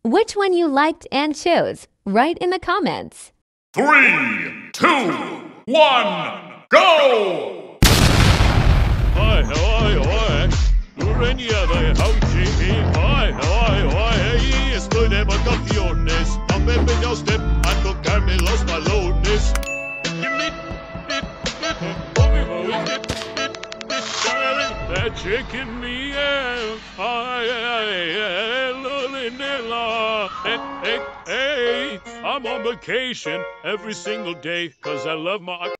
which one you liked and chose. Write in the comments. 3, 2, 1, go! Oi, oi, oi. Urenia de hauchi. Oi, oi, oi. Estoy de vacaciones. No me veas de ando carne los balones. That chicken me hey, I'm on vacation every single day cause I love my